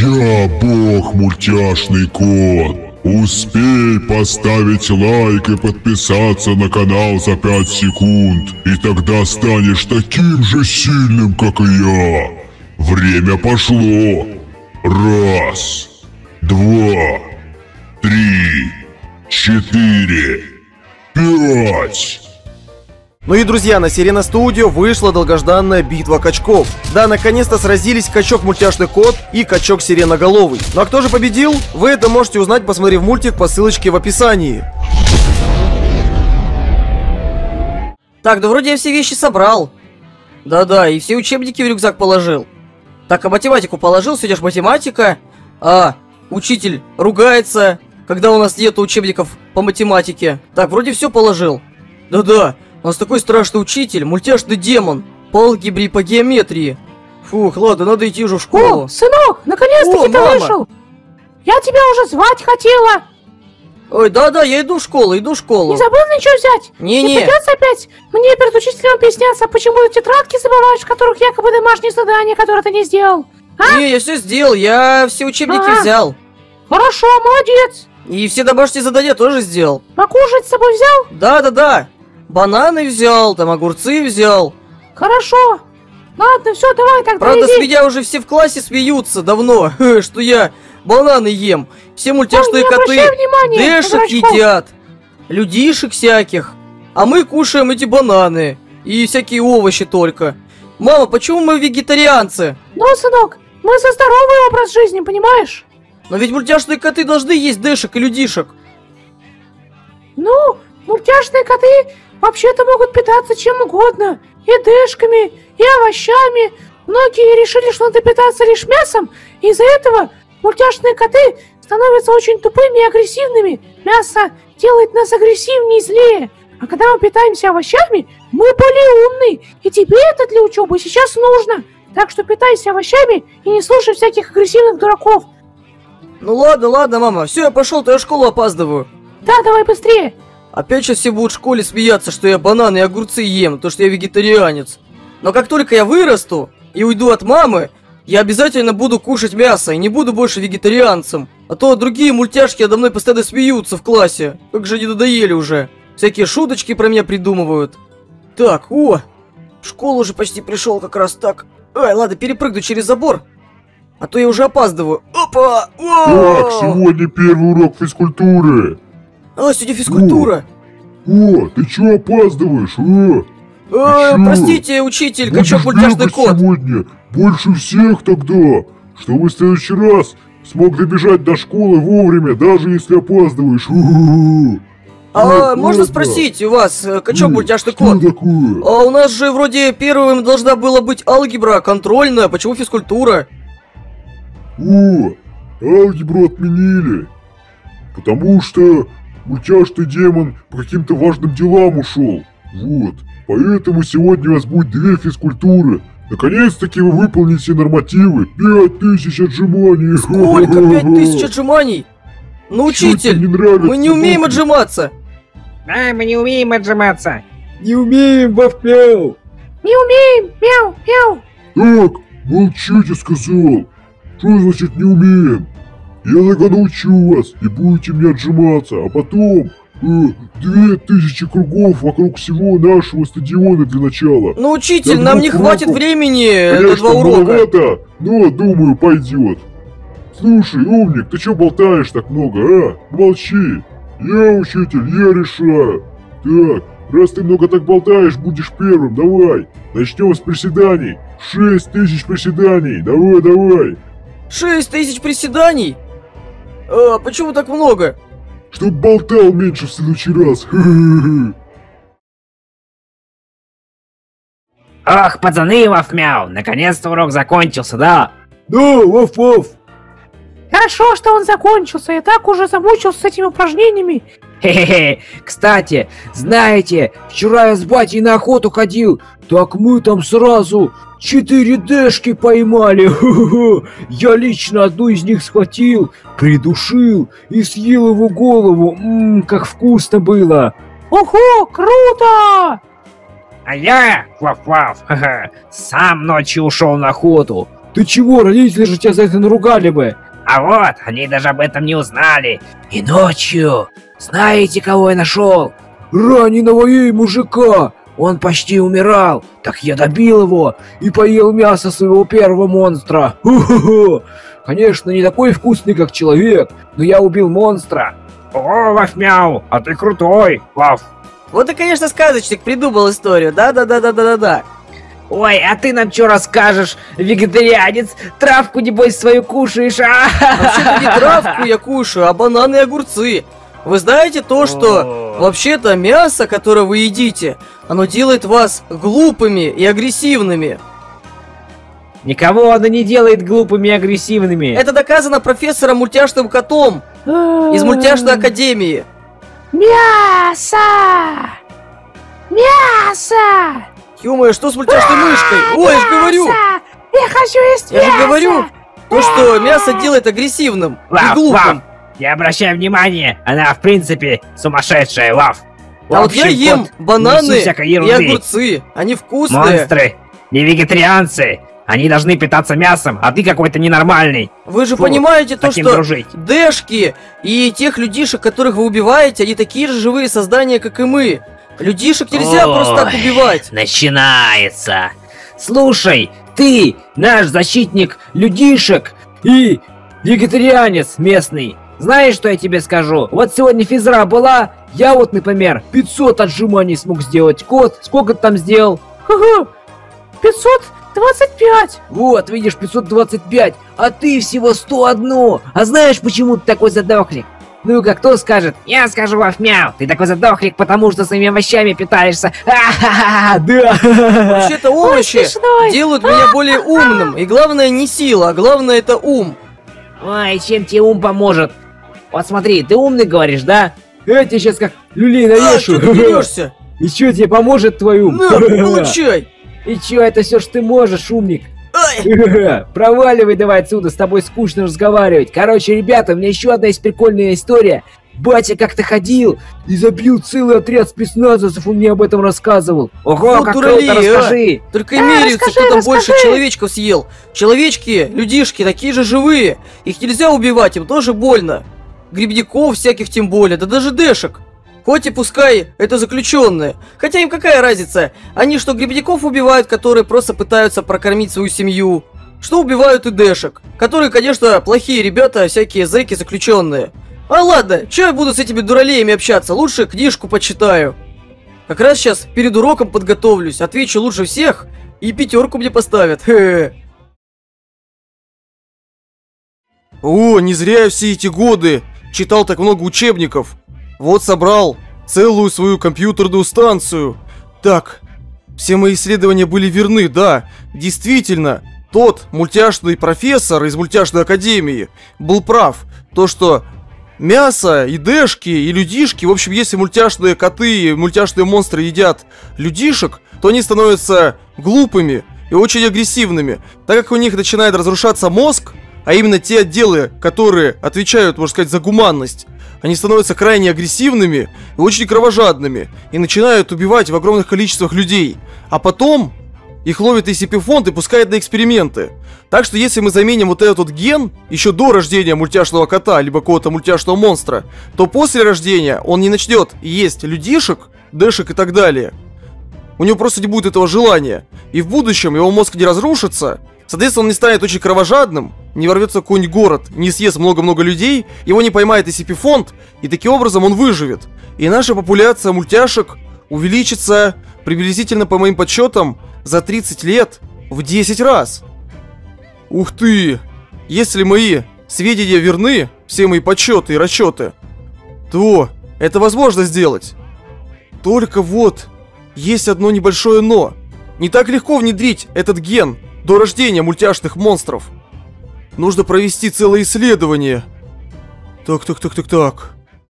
Я бог мультяшный кот. Успей поставить лайк и подписаться на канал за 5 секунд, и тогда станешь таким же сильным, как и я. Время пошло. 1, 2, 3, 4, 5. Ну и, друзья, на Сирена Студио вышла долгожданная битва качков. Да, наконец-то сразились качок Мультяшный Кот и качок Сиреноголовый. Ну а кто же победил? Вы это можете узнать, посмотрев мультик по ссылочке в описании. Так, да вроде я все вещи собрал. Да-да, и все учебники в рюкзак положил. Так, а математику положил, сегодня ж математика. А, учитель ругается, когда у нас нет учебников по математике. Так, вроде все положил. Да-да. У нас такой страшный учитель, мультяшный демон, по алгебре и по геометрии. Фух, ладно, надо идти уже в школу. О, сынок, наконец-таки ты вышел. Я тебя уже звать хотела. Ой, да-да, я иду в школу, иду в школу. Не забыл ничего взять? Не-не. Не придется опять мне перед учителем объясняться, почему ты тетрадки забываешь, в которых якобы домашние задания, которые ты не сделал. А? Не, я все сделал, я все учебники взял. Хорошо, молодец. И все домашние задания тоже сделал. Покушать с собой взял? Да-да-да. Бананы взял, там огурцы взял. Хорошо. Ладно, все, давай тогда. Правда, иди. с меня уже все в классе смеются давно, что я бананы ем. Все мультяшные коты дэшек едят, людишек всяких. А мы кушаем эти бананы и всякие овощи только. Мама, почему мы вегетарианцы? Ну, сынок, мы за здоровый образ жизни, понимаешь? Но ведь мультяшные коты должны есть дэшек и людишек. Ну, мультяшные коты вообще-то могут питаться чем угодно. И дэшками, и овощами. Многие решили, что надо питаться лишь мясом. И из-за этого мультяшные коты становятся очень тупыми и агрессивными. Мясо делает нас агрессивнее и злее. А когда мы питаемся овощами, мы более умные. И тебе это для учебы сейчас нужно. Так что питайся овощами и не слушай всяких агрессивных дураков. Ну ладно, ладно, мама. Все, я пошел, то я в школу опаздываю. Да, давай быстрее. Опять сейчас все будут в школе смеяться, что я бананы и огурцы ем, то что я вегетарианец. Но как только я вырасту и уйду от мамы, я обязательно буду кушать мясо и не буду больше вегетарианцем. А то другие мультяшки надо мной постоянно смеются в классе. Как же они надоели уже. Всякие шуточки про меня придумывают. Так, в школу уже почти пришел как раз так. Ай, ладно, перепрыгну через забор. А то я уже опаздываю. Опа! Так, сегодня первый урок физкультуры. А, сегодня физкультура. Ты чё опаздываешь? Простите, учитель, качок Мультяшный Кот. Сегодня больше всех тогда, чтобы в следующий раз смог добежать до школы вовремя, даже если опаздываешь. Можно спросить у вас, качок Мультяшный Кот? Что такое? А у нас же вроде первым должна была быть алгебра, контрольная, почему физкультура? Алгебру отменили, потому что мультяшный демон по каким-то важным делам ушел. Вот, поэтому сегодня у вас будет 2 физкультуры. Наконец-таки вы выполните нормативы. 5000 отжиманий. Сколько? 5000 отжиманий? Ну, учитель, мы не умеем отжиматься. Да, мы не умеем отжиматься. Не умеем, ваф-мяу. Не умеем, мяу-мяу. Так, молчите, сказал. Что значит не умеем? Я тогда научу вас и будете мне отжиматься, а потом 2000 кругов вокруг всего нашего стадиона для начала. Ну, учитель, нам не хватит времени на 2 урока. Маловато, но, думаю, пойдет. Слушай, умник, ты чё болтаешь так много, а? Молчи. Я учитель, я решаю. Так, раз ты много так болтаешь, будешь первым, давай. Начнем с приседаний. 6000 приседаний, давай. 6000 приседаний? А почему так много? Чтоб болтал меньше в следующий раз. Ох, пацаны, ваф-мяу, наконец-то урок закончился, да? Да, ваф-ваф. Хорошо, что он закончился. Я так уже замучился с этими упражнениями. Хе-хе-хе. Кстати, знаете, вчера я с батей на охоту ходил. Так мы там сразу 4 дэшки поймали. Я лично одну из них схватил, придушил и съел его голову. Как вкусно было. Ого, круто! А я, ваф-ваф, сам ночью ушел на охоту. Ты чего? Родители же тебя за это наругали бы. А вот, они даже об этом не узнали. И ночью, знаете, кого я нашел? Раненого ей мужика. Он почти умирал. Так я добил его и поел мясо своего первого монстра. Ху-ху-ху. Конечно, не такой вкусный, как человек, но я убил монстра. О, Вафмяу, а ты крутой, Ваф. Вот ты, конечно, сказочник придумал историю. Да. Ой, а ты нам что расскажешь, вегетарианец? Травку, небось, свою кушаешь, а? Вообще-то не травку я кушаю, а бананы и огурцы. Вы знаете то, что вообще-то мясо, которое вы едите, оно делает вас глупыми и агрессивными. Никого оно не делает глупыми и агрессивными. Это доказано профессором Мультяшным котом из Мультяшной академии. Мясо! Мясо! Ё-моё, что с мультяшной мышкой? Ой, я же говорю! Я хочу есть мясо! Я же говорю, то, что мясо делает агрессивным и глупым. Не обращай внимания, она в принципе сумасшедшая, Ваф. А вот я ем бананы и ерунды. огурцы, они вкусные. Монстры, не вегетарианцы. Они должны питаться мясом, а ты какой-то ненормальный. Вы же Фу, понимаете то, что дружить. дэшки и тех людишек, которых вы убиваете, они такие же живые создания, как и мы. Людишек нельзя просто так убивать. Начинается. Слушай, ты наш защитник людишек и вегетарианец местный. Знаешь, что я тебе скажу? Вот сегодня физра была, я вот, например, 500 отжиманий смог сделать. Кот, сколько ты там сделал? Ага, 525. Вот, видишь, 525, а ты всего 101. А знаешь, почему ты такой задохлик? Ну-ка, кто скажет? Я скажу, Вафмяу. Ты такой задохлик, потому что своими овощами питаешься. А-ха-ха, да. Вообще-то овощи делают меня более умным. И главное не сила, а главное это ум. Ой, чем тебе ум поможет? Вот смотри, ты умный говоришь, да? Я тебе сейчас как люлей А, навешу. что ты берешься? И что тебе поможет твой ум? На, получай. И чё, это все, что ты можешь, умник? Ай. Проваливай давай отсюда, с тобой скучно разговаривать. Короче, ребята, у меня еще одна есть прикольная история. Батя как-то ходил и забил целый отряд спецназовцев, он мне об этом рассказывал. Ого, Вот как дуралей, круто, расскажи. Только и меряются, кто там больше человечков съел. Человечки, людишки, такие же живые. Их нельзя убивать, им тоже больно. Грибников всяких тем более, да даже дэшек. Хоть и пускай это заключенные. Хотя им какая разница? Они что, грибников убивают, которые просто пытаются прокормить свою семью? Что убивают и дэшек, которые, конечно, плохие ребята, всякие зэки заключенные. А ладно, че я буду с этими дуралеями общаться? Лучше книжку почитаю. Как раз сейчас перед уроком подготовлюсь, отвечу лучше всех, и 5 мне поставят. Хе-хе. О, не зря я все эти годы читал так много учебников. Вот собрал целую свою компьютерную станцию. Так, все мои исследования были верны, да. Действительно, тот мультяшный профессор из Мультяшной академии был прав. То, что мясо и дэшки, и людишки, в общем, если мультяшные коты и мультяшные монстры едят людишек, то они становятся глупыми и очень агрессивными. Так как у них начинает разрушаться мозг, а именно те отделы, которые отвечают, можно сказать, за гуманность, они становятся крайне агрессивными и очень кровожадными, и начинают убивать в огромных количествах людей. А потом их ловит SCP-фонд и пускает на эксперименты. Так что если мы заменим вот этот вот ген еще до рождения мультяшного кота, либо какого-то мультяшного монстра, то после рождения он не начнет есть людишек, дэшек и так далее. У него просто не будет этого желания. И в будущем его мозг не разрушится. Соответственно, он не станет очень кровожадным, не ворвется в какой-нибудь город, не съест много-много людей, его не поймает SCP-фонд, и таким образом он выживет. И наша популяция мультяшек увеличится приблизительно, по моим подсчетам, за 30 лет в 10 раз. Ух ты! Если мои сведения верны, все мои подсчеты и расчеты, то это возможно сделать. Только вот, есть одно небольшое но. Не так легко внедрить этот ген до рождения мультяшных монстров. Нужно провести целое исследование. Так.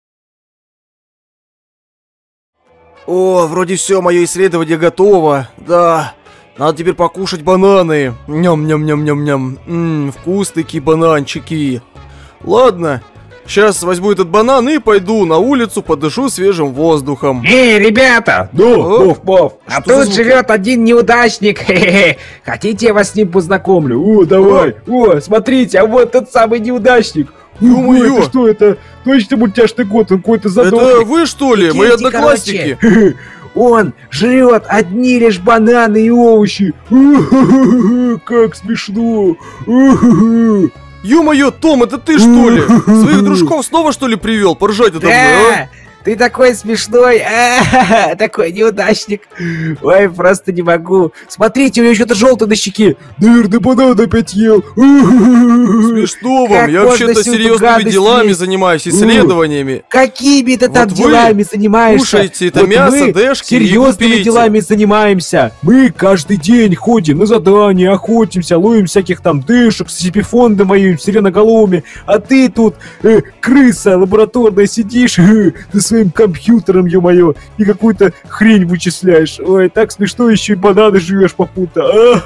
О, вроде все, мое исследование готово. Да, надо теперь покушать бананы. Ням-ням-ням-ням-ням. Вкусненькие бананчики. Ладно, Сейчас возьму этот банан и пойду на улицу, подышу свежим воздухом. Эй, ребята! О, Пов. А Что за тут звуки? живет один неудачник. Хе-хе. Хотите, я вас с ним познакомлю? О, давай. О, смотрите, а вот тот самый неудачник. Ё-моё. Это что это? Точно мультяшный кот, он какой-то Это задохлый. вы что ли, мои Идите, одноклассники? Он жрет одни лишь бананы и овощи. Как смешно. Ё-моё, Том, это ты что ли? Своих дружков снова что ли привел поржать надо мной, а? Да, ты такой смешной, такой неудачник. Ой, просто не могу. Смотрите, у него что-то желтое на щеке. Наверное, банан опять ел. Смешно вам, Как я можно вообще-то всю эту серьезными гадость делами есть? занимаюсь, исследованиями. Какими ты там Вот вы делами занимаешься? кушаете это Вот мясо, мы дэшки, и серьезными глупеете. делами занимаемся. Мы каждый день ходим на задания, охотимся, ловим всяких там дышек, с сипифондом моим, сиреноголовыми, а ты тут, крыса лабораторная, сидишь за своим компьютером, ё-моё, и какую-то хрень вычисляешь. Ой, так смешно, еще и бананы жуешь попутно.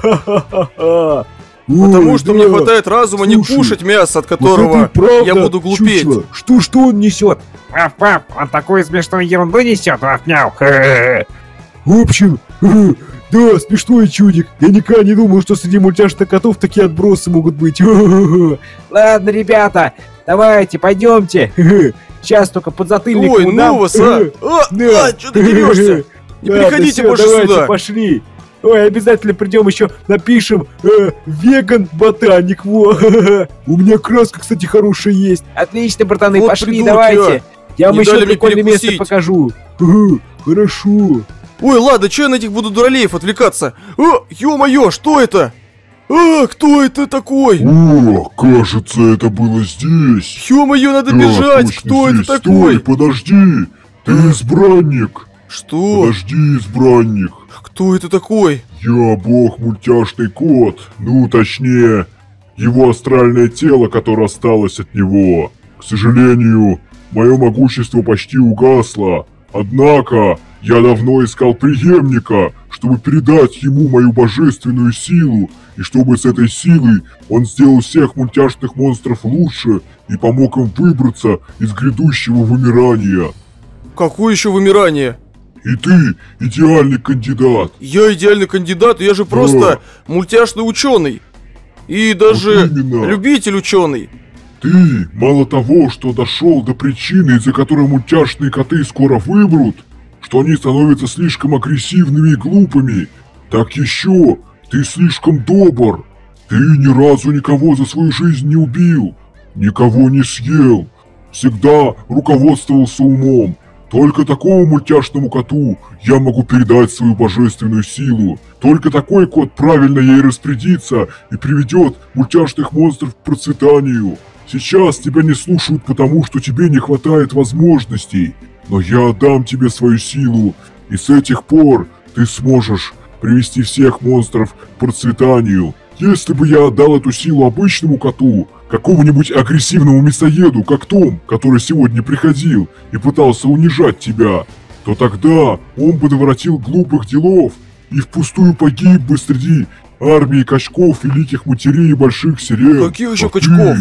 Потому что мне хватает разума не кушать мясо, от которого я буду глупеть. Что он несет? Пап, он такую смешную ерунду несет, мяу. В общем, да, смешной чудик. Я никогда не думал, что среди мультяшных котов такие отбросы могут быть. Ладно, ребята, давайте, пойдемте. Сейчас только подзатыльник Ой, ему ну дам. вас, а! Что ты дерешься? Не Ладно, приходите всё, больше давайте, сюда. Пошли. Ой, обязательно придем еще, напишем веган-ботаник, во. У меня краска, кстати, хорошая есть. Отлично, братаны, Вот пошли, придурки, давайте. Я вам Не еще дали мне прикольное место перекусить. покажу. Хорошо. Ой, ладно, че я на этих буду дуралеев отвлекаться? Ё-моё, что это? Кто это такой? О, кажется, это было здесь. Ё-моё, надо Да, бежать, точно кто это здесь. такой? Стой, подожди. Ты избранник. Что? Подожди, избранник. Кто это такой? Я бог мультяшный кот. Ну, точнее, его астральное тело, которое осталось от него. К сожалению, мое могущество почти угасло. Однако, я давно искал преемника, чтобы передать ему мою божественную силу, и чтобы с этой силой он сделал всех мультяшных монстров лучше и помог им выбраться из грядущего вымирания. Какое еще вымирание? И ты идеальный кандидат. Я идеальный кандидат, я же просто мультяшный ученый. И даже Вот именно. любитель ученый. Ты, мало того, что дошел до причины, из-за которой мультяшные коты скоро вымрут, что они становятся слишком агрессивными и глупыми, так еще ты слишком добр. Ты ни разу никого за свою жизнь не убил, никого не съел, всегда руководствовался умом. Только такому мультяшному коту я могу передать свою божественную силу. Только такой кот правильно ей распорядится и приведет мультяшных монстров к процветанию. Сейчас тебя не слушают потому, что тебе не хватает возможностей. Но я отдам тебе свою силу, и с этих пор ты сможешь привести всех монстров к процветанию. Если бы я отдал эту силу обычному коту, какому-нибудь агрессивному мясоеду, как Том, который сегодня приходил и пытался унижать тебя, то тогда он бы наворотил глупых делов и впустую погиб бы среди армии качков, великих матерей и больших сирен. Каких еще как ты. качков?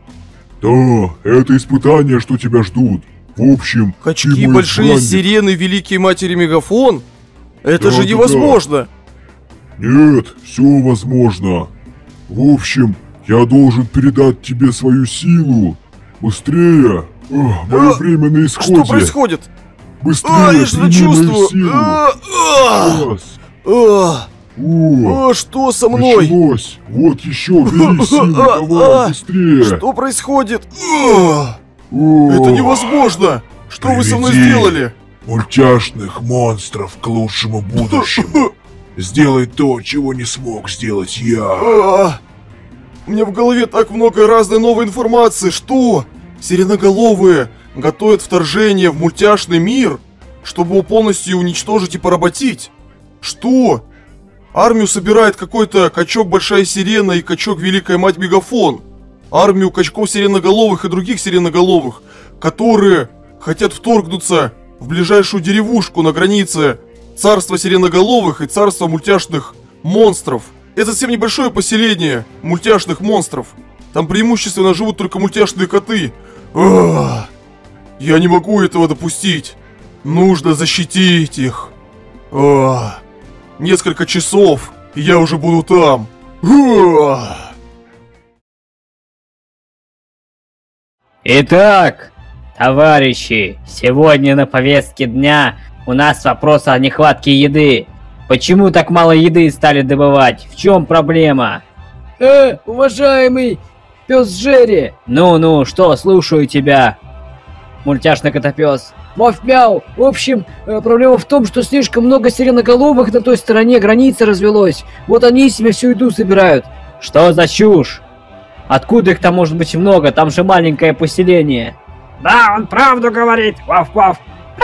Да, это испытания, что тебя ждут. В общем, ты Качки, мой большие избранник. сирены, великие матери мегафон? Это Да, же да, невозможно. Нет, все возможно. В общем, я должен передать тебе свою силу. Быстрее. Мое время на исходе. Что происходит? Быстрее, Я что-то прими мою чувствую. силу. Раз. Что со мной? Началось. Вот еще, бери силу, давай, быстрее. Что происходит? Это невозможно. Что вы со мной Приведи сделали? Мультяшных монстров к лучшему будущему. Сделай то, чего не смог сделать я. У меня в голове так много разной новой информации. Что? Сиреноголовые готовят вторжение в мультяшный мир, чтобы его полностью уничтожить и поработить. Что? Армию собирает какой-то качок Большая Сирена и качок Великая Мать Мегафон. Армию качков сиреноголовых и других сиреноголовых, которые хотят вторгнуться в ближайшую деревушку на границе царства сиреноголовых и царства мультяшных монстров. Это совсем небольшое поселение мультяшных монстров. Там преимущественно живут только мультяшные коты. Я не могу этого допустить. Нужно защитить их. Несколько часов, и я уже буду там. Итак, товарищи, сегодня на повестке дня у нас вопрос о нехватке еды. Почему так мало еды стали добывать? В чем проблема? Уважаемый пес Джерри. Ну, что, слушаю тебя. Мультяшный котопес. Мяу. В общем, проблема в том, что слишком много сиреноголовых на той стороне границы развелось. Вот они себе всю еду собирают. Что за чушь? Откуда их там может быть много? Там же маленькое поселение. Да, он правду говорит. Ваф-ваф.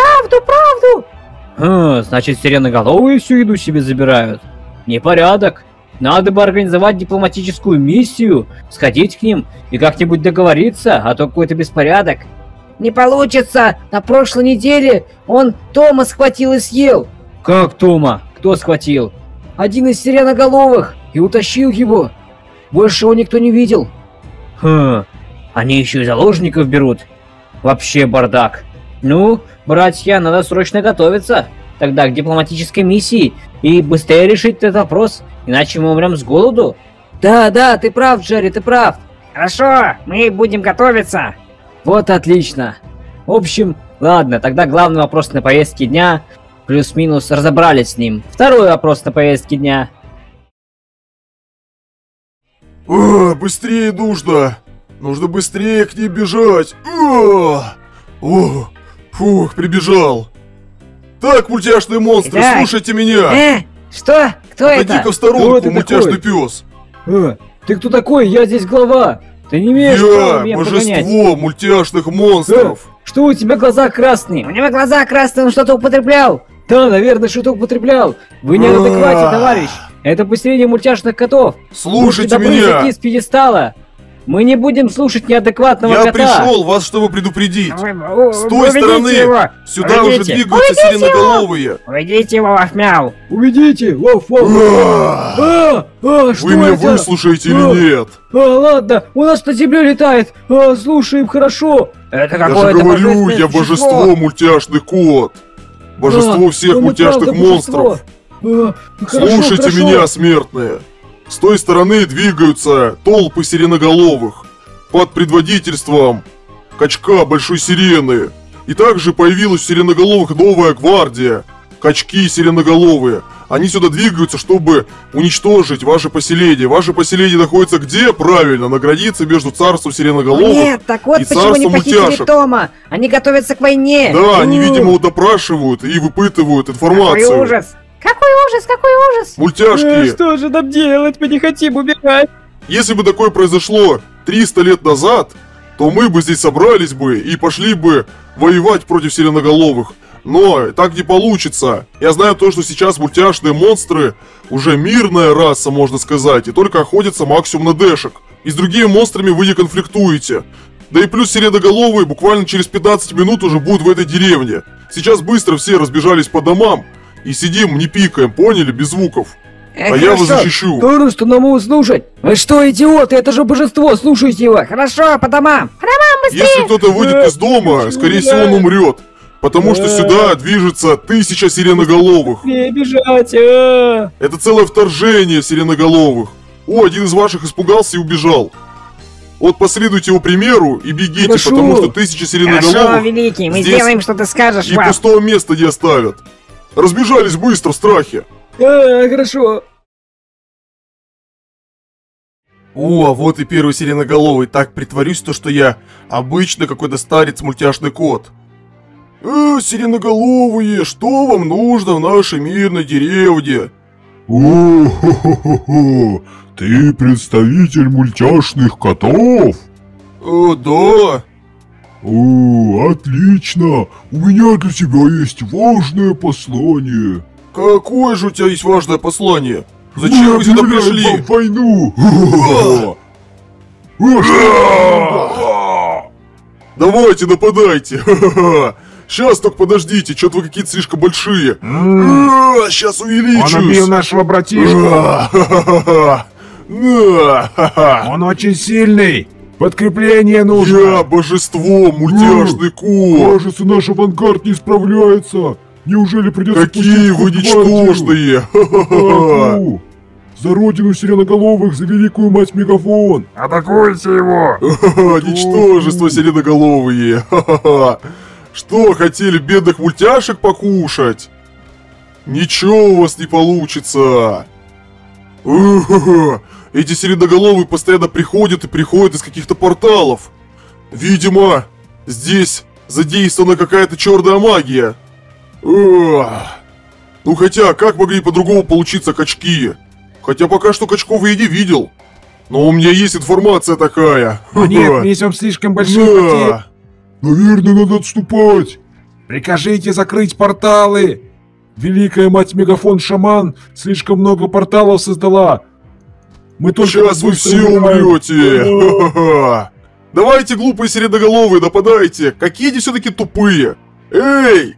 Правду! Значит, сиреноголовые всю еду себе забирают. Непорядок. Надо бы организовать дипломатическую миссию, сходить к ним и как-нибудь договориться, а то какой-то беспорядок. Не получится! На прошлой неделе он Тома схватил и съел. Как Тома? Кто схватил? Один из сиреноголовых и утащил его. Больше его никто не видел. Они еще и заложников берут. Вообще бардак. Ну, братья, надо срочно готовиться. Тогда к дипломатической миссии и быстрее решить этот вопрос, иначе мы умрем с голоду. Да, ты прав, Джерри, ты прав. Хорошо, мы будем готовиться. Вот отлично. В общем, ладно, тогда главный вопрос на повестке дня. Плюс-минус разобрались с ним. Второй вопрос на повестке дня. Быстрее нужно! Нужно быстрее к ней бежать! Фух, прибежал! Так, мультяшные монстры, Итак. слушайте меня! Что? Кто это? Отойди-ка в Кто сторонку, ты мультяшный такой? пес! Ты кто такой? Я здесь глава. Ты не имеешь права Я меня погонять. божество мультяшных монстров! Что у тебя глаза красные? У него глаза красные, он что-то употреблял. Да, наверное, что-то употреблял. Вы не адеквате, товарищ. Это поселение мультяшных котов. Слушайте Будьте добры, меня! зайти с пьедестала. Мы не будем слушать неадекватного Я кота. пришел вас, чтобы предупредить! С той Уведите стороны его. сюда уже Уведите. двигаются сиреноголовые! Уведите его, Ваф-мяу. Уведите. Вов. Что Вы меня это? выслушаете или нет? Ладно, у нас над землей летает. Слушаем, хорошо. Это Я же какое-то говорю, божественное я существо. божество мультяшный кот! Божество всех он и мультяшных правда божество. монстров! Хорошо, Слушайте хорошо. меня, смертные! С той стороны двигаются толпы сиреноголовых под предводительством качка Большой Сирены. И также появилась у сиреноголовых новая гвардия. Качки сиреноголовые. Они сюда двигаются, чтобы уничтожить ваше поселение. Ваше поселение находится где? Правильно, на границе между царством сиреноголовых. Нет, так вот и почему они царством похитили мультяшек. Тома. Они готовятся к войне. Да, они, У. видимо, его допрашивают и выпытывают информацию. Какой ужас. Какой ужас! Мультяшки, Что же нам делать? Мы не хотим убегать. если бы такое произошло 300 лет назад, то мы бы здесь собрались бы и пошли бы воевать против сиреноголовых. Но так не получится. Я знаю то, что сейчас мультяшные монстры уже мирная раса, можно сказать, и только охотятся максимум на дэшек. И с другими монстрами вы не конфликтуете. Да и плюс сиреноголовые буквально через 15 минут уже будут в этой деревне. Сейчас быстро все разбежались по домам и сидим, не пикаем, поняли, без звуков. А я вас защищу. Что нам его слушать? Вы что, идиоты? Это же божество, слушайте его. Хорошо, по домам. Если кто-то выйдет из дома, скорее всего он умрет. Потому что сюда движется 1000 сиреноголовых. Не бежать. Это целое вторжение сиреноголовых. Один из ваших испугался и убежал. Вот последуйте его примеру и бегите, Хорошо. потому что 1000 Хорошо, сиреноголовых великий, мы здесь сделаем, что ты скажешь, и Ваф. пустого места не оставят. Разбежались быстро в страхе. Хорошо. О, а вот и первый сиреноголовый. Так, притворюсь то, что я обычный какой-то старец мультяшный кот. Сиреноголовые, что вам нужно в нашей мирной деревне? О-хо-хо-хо-хо! Ты представитель мультяшных котов? Да. О, отлично! У меня для тебя есть важное послание. Какое же у тебя есть важное послание? Зачем вы сюда объявляем пришли? вам войну! Давайте, нападайте! Сейчас только подождите, что-то вы какие-то слишком большие. Сейчас увеличусь. Он убил нашего братишку. Он очень сильный. Подкрепление нужно! Я божество, мультяшный кот! Кажется, наш авангард не справляется! Неужели придется Какие вы ничтожные! Ха-ха-ха! За родину сиреноголовых, за великую мать Мегафон! Атакуйте его! Ха-ха, ничтожество сиреноголовые! Ха-ха-ха! Что, хотели бедных мультяшек покушать? Ничего у вас не получится! Ха-ха-ха! Эти сиреноголовые постоянно приходят и приходят из каких-то порталов. Видимо, здесь задействована какая-то черная магия. Ну хотя, как могли по-другому получиться качки? Хотя пока что качков я не видел. Но у меня есть информация такая. Нет, несем слишком большие потери. Да. Наверное, надо отступать! Прикажите закрыть порталы. Великая мать Мегафон Шаман слишком много порталов создала! Мы только Сейчас вы все умрете! Ха-ха-ха. Давайте, глупые сиреноголовые, нападайте! Какие они все-таки тупые! Эй!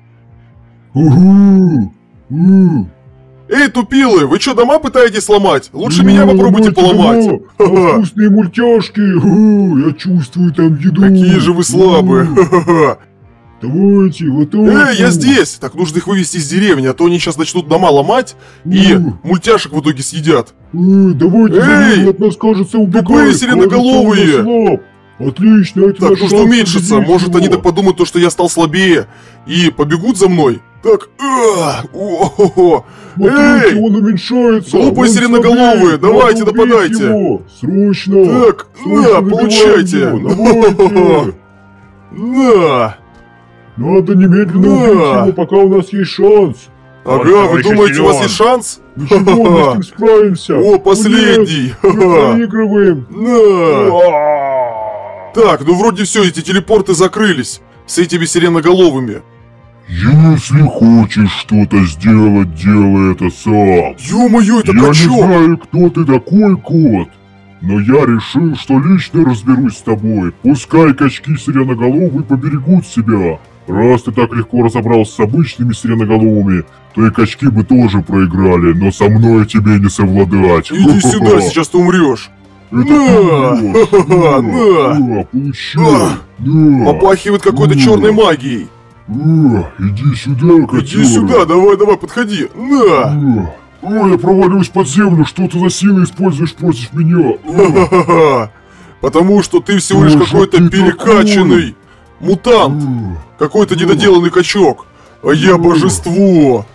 Эй, тупилы, вы что, дома пытаетесь сломать? Лучше меня попробуйте поломать! Ха-ха. Вкусные мультяшки! Я чувствую там еду! Какие же вы слабые! Ха-ха-ха. Давайте, вот это! Эй, я здесь! Так нужно их вывести из деревни, а то они сейчас начнут дома ломать и мультяшек в итоге съедят. Давайте, Эй! от нас, кажется, убегают! Тупые сиреноголовые! Отлично, это Так, наш нужно шанс уменьшиться, победить может его. они так подумают, что я стал слабее и побегут за мной. Так, о-хо-хо. Смотрите, Эй! он уменьшается! Глупые он сиреноголовые, слабеет, давайте, надо убить нападайте. его. Срочно! Так, Срочно на, добиваем получайте. его, давайте. На. Надо немедленно убить его, пока у нас есть шанс! Ага, вы еще думаете, у вас силен. есть шанс? Ничего, мы с ним справимся! О, последний. Нет, мы проигрываем! На. Так, ну вроде все, эти телепорты закрылись с этими сиреноголовыми. Если хочешь что-то сделать, делай это сам! Ё-моё, это Я не качок! знаю, кто ты такой, кот, но я решил, что лично разберусь с тобой. Пускай качки сиреноголовые поберегут себя. Раз ты так легко разобрался с обычными сиреноголовыми, то и качки бы тоже проиграли, но со мной тебе не совладать. Иди сюда, сейчас ты умрешь. Это На! ты умрёшь. Ха-ха, на! Получай! На! Попахивает какой-то черной магией. Иди сюда, котёнок! Иди сюда, давай, подходи. На! Ой, я провалюсь под землю, что ты за силы используешь против меня? Ха-ха-ха. Потому что ты всего лишь Боже, какой-то ты перекачанный мутант. Какой-то недоделанный качок. А я божество.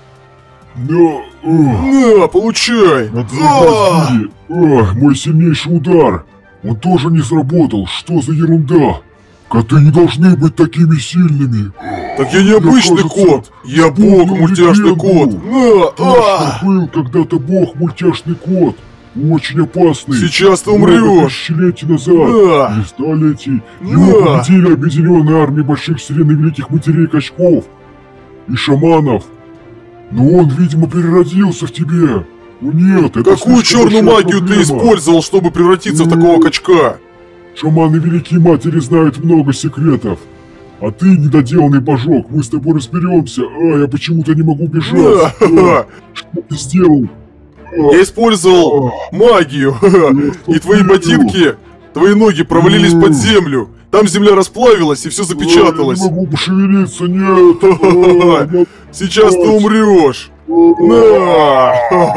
На, получай. Мой сильнейший удар. Он тоже не сработал. Что за ерунда? Коты не должны быть такими сильными. Так я не обычный кажется, кот. Я бог, мультяшный кот. На, Точно был когда-то бог, мультяшный кот. Очень опасный. Сейчас ты Много умрешь. тысячелетий назад. На. Или столетий. На. Его победили объединенные армии больших сирен и великих матерей качков. И шаманов. Но он, видимо, переродился в тебе. Нет, это Какую слишком черную большая магию ты проблема. использовал, чтобы превратиться в такого качка? Шаманы Великие Матери знают много секретов. А ты, недоделанный божок, мы с тобой разберемся. Я почему-то не могу бежать. На. Что ты сделал? Я использовал магию. И твои ботинки, твои ноги провалились под землю. Там земля расплавилась и все запечаталось. Я не могу пошевелиться, нет. Сейчас ты умрешь. На.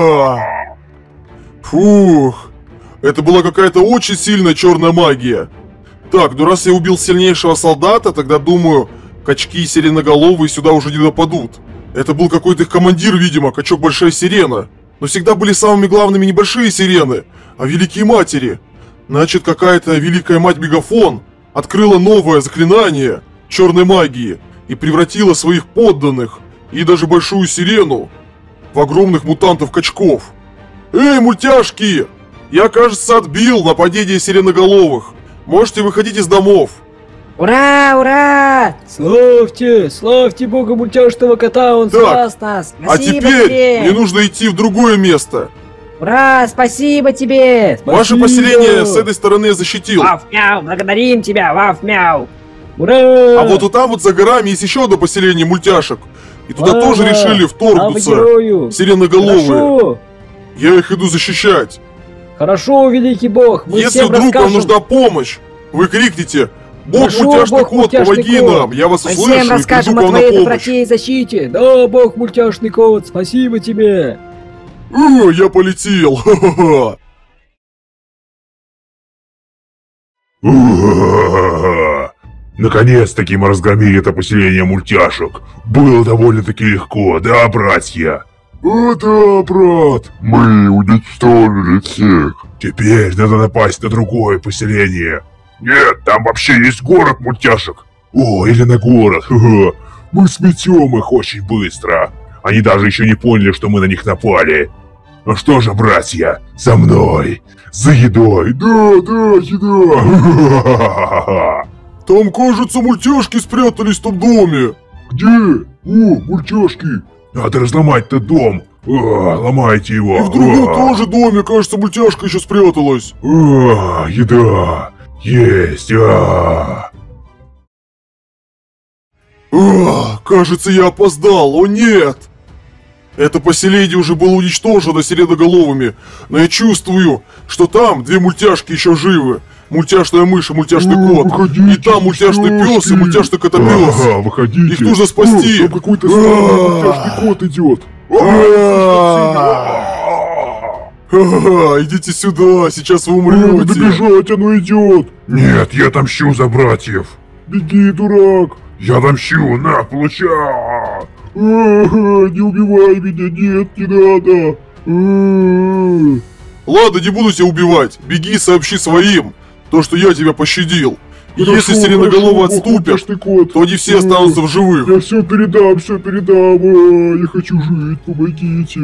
Фух. Это была какая-то очень сильная черная магия. Так, ну раз я убил сильнейшего солдата, тогда думаю, качки и сиреноголовые сюда уже не нападут. Это был какой-то их командир, видимо, качок Большая Сирена. Но всегда были самыми главными небольшие сирены, а великие матери. Значит, какая-то великая мать Мегафон открыла новое заклинание черной магии и превратила своих подданных и даже Большую Сирену в огромных мутантов-качков. Эй, мультяшки! Я, кажется, отбил нападение сиреноголовых. Можете выходить из домов. Ура, ура! Славьте, славьте бога мультяшного кота, он Так, спас нас. А Спасибо теперь тебе! мне нужно идти в другое место. Ура, спасибо тебе! Ваше поселение с этой стороны я защитил. Ваф-мяу, благодарим тебя, ваф-мяу! Ура! А вот там вот за горами есть еще одно поселение мультяшек. И туда Слава! тоже решили Слава вторгнуться герою! сиреноголовые. Хорошо! Я их иду защищать. Хорошо, великий бог, мы Если всем вдруг вам расскажем. нужна помощь, Вы крикните: «Бог Хорошо, мультяшный Бог кот, мультяшный помоги кот. нам!» Я вас Мы услышу всем и расскажем приду о к вам на твоей помощь. доброте и защите. Да, Бог мультяшный кот, спасибо тебе. Я полетел! Ха-ха-ха! Наконец-таки мы разгромили это поселение мультяшек. Было довольно-таки легко, да, братья? Да, брат. Мы уничтожили всех. Теперь надо напасть на другое поселение. Нет, там вообще есть город мультяшек. О, или на город. Ха-ха. Мы сметем их очень быстро. Они даже еще не поняли, что мы на них напали. Ну что же, братья, за мной. За едой. Да, еда. Там, кажется, мультяшки спрятались в том доме. Где? О, мультяшки. Надо разломать этот дом. Ломайте его. И в другом тоже доме, кажется, мультяшка еще спряталась. Еда. Есть. Кажется, я опоздал. О, нет. Это поселение уже было уничтожено сиреноголовыми, но я чувствую, что там две мультяшки еще живы. Мультяшная мышь и мультяшный кот. Выходите, И там мультяшный пес и мультяшный котопес. Выходите. Их нужно спасти. Там какой-то странный мультяшный кот идет. Идите сюда, сейчас вы Надо умрете. бежать, оно идет. Нет, я отомщу за братьев. Беги, дурак. Я отомщу, на, получай. Не убивай меня, нет, не надо. Ладно, не буду тебя убивать. Беги и сообщи своим, то, что я тебя пощадил. И Хорошо, если сиреноголовые хорошо, отступят, мультяшный кот. то они все останутся в живых. Я все передам. Я хочу жить, помогите.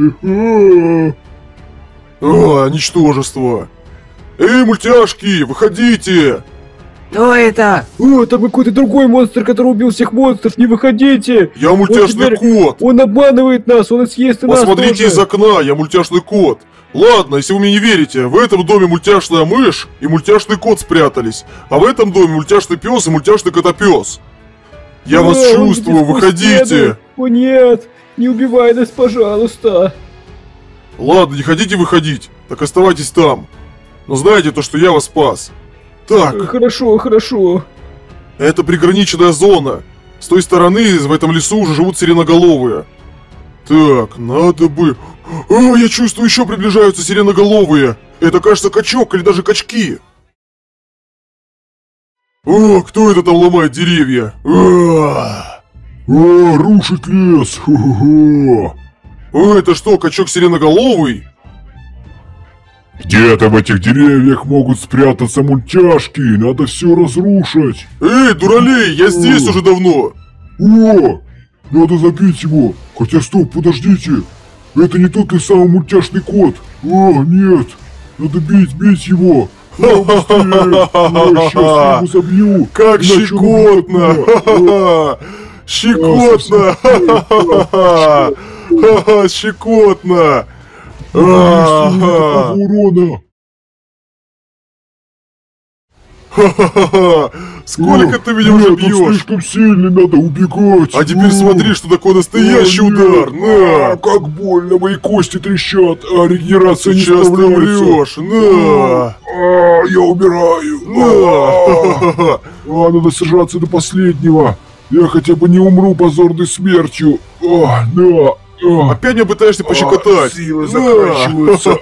Ничтожество. Эй, мультяшки, выходите. Кто это? О, там какой-то другой монстр, который убил всех монстров, не выходите. Я мультяшный кот. Он обманывает нас, он съест и нас Посмотрите тоже. из окна, я мультяшный кот. Ладно, если вы мне не верите, в этом доме мультяшная мышь и мультяшный кот спрятались, а в этом доме мультяшный пес и мультяшный котопес. Я вас он чувствую, идет сквозь выходите. стену. О нет, не убивай нас, пожалуйста. Ладно, не хотите выходить, так оставайтесь там. Но знаете то, что я вас спас. Так, Хорошо. это приграниченная зона. С той стороны, в этом лесу уже живут сиреноголовые. Так, надо бы... я чувствую, еще приближаются сиреноголовые. Это, кажется, качок или даже качки. Кто это там ломает деревья? Рушит лес. Это что, качок сиреноголовый? Где-то в этих деревьях могут спрятаться мультяшки. Надо все разрушить. Эй, дуралей, я здесь уже давно. Надо забить его. Хотя стоп, подождите. Это не тот ли самый мультяшный кот? Нет. Надо бить его. Сейчас я его забью. Как иначе он щекотно. убьет меня. Щекотно. Щекотно. Никакого урона. Сколько ты меня уже Он бьешь? слишком сильный, надо убегать. А теперь смотри, что такое настоящий удар. На! Как больно, мои кости трещат, а регенерация не Сейчас ты справляется. умрешь. На! Я умираю. Надо сражаться до последнего. Я хотя бы не умру позорной смертью. Опять меня пытаешься пощекотать. Силы На! заканчиваются.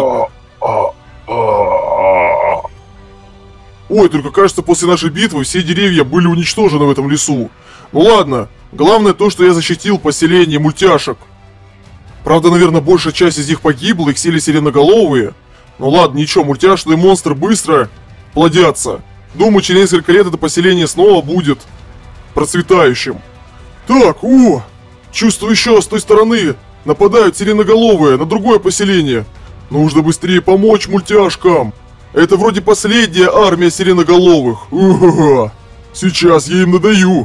Ой, только кажется, после нашей битвы все деревья были уничтожены в этом лесу. Ну ладно, главное то, что я защитил поселение мультяшек. Правда, наверное, большая часть из них погибла, их сели сиреноголовые. Ну ладно, ничего, мультяшные монстры быстро плодятся. Думаю, через несколько лет это поселение снова будет процветающим. Так, чувствую еще с той стороны. Нападают сиреноголовые на другое поселение. Нужно быстрее помочь мультяшкам. Это вроде последняя армия сиреноголовых. Сейчас я им надаю.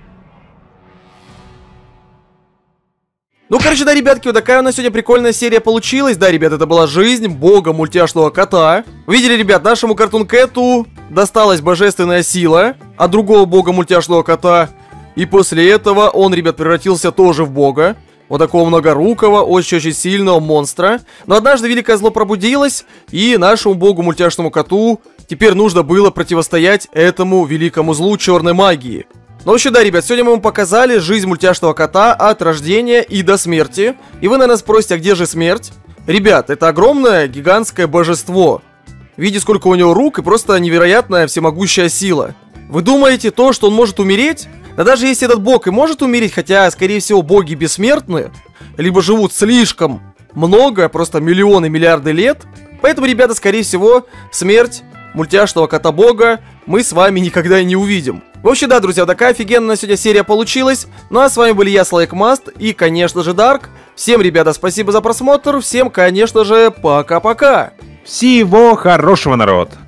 Ну, короче, да, ребятки, вот такая у нас сегодня прикольная серия получилась. Да, ребят, это была жизнь бога мультяшного кота. Видели, ребят, нашему Cartoon Cat'у досталась божественная сила от другого бога мультяшного кота. И после этого он, ребят, превратился тоже в бога. Вот такого многорукого, очень-очень сильного монстра. Но однажды великое зло пробудилось, и нашему богу мультяшному коту Теперь нужно было противостоять этому великому злу черной магии. Ну вообще, да, ребят, сегодня мы вам показали жизнь мультяшного кота от рождения и до смерти. И вы, наверное, спросите, а где же смерть? Ребят, это огромное, гигантское божество. Видите, сколько у него рук и просто невероятная всемогущая сила. Вы думаете, то, что он может умереть? Да даже если этот бог и может умереть, хотя, скорее всего, боги бессмертны, либо живут слишком много, просто миллионы, миллиарды лет. Поэтому, ребята, скорее всего, смерть мультяшного кота-бога мы с вами никогда и не увидим. В общем, да, друзья, такая офигенная сегодня серия получилась. Ну а с вами были я, Слайкмаст, и, конечно же, Дарк. Всем, ребята, спасибо за просмотр. Всем, конечно же, пока-пока. Всего хорошего, народ.